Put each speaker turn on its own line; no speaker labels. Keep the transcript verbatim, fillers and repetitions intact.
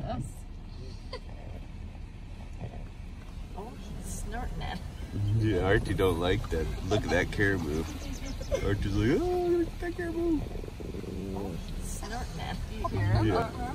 us. Oh, he's snorting at.
Yeah, Archie don't like that. Look at that caribou. Archie's like, oh, look at that caribou.
Oh, he's snorting at. Do you hear him?
Yeah.